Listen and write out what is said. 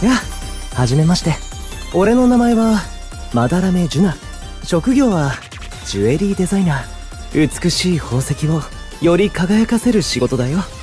や、はじめまして。俺の名前はまだらめジュナ。職業はジュエリーデザイナー。美しい宝石をより輝かせる仕事だよ。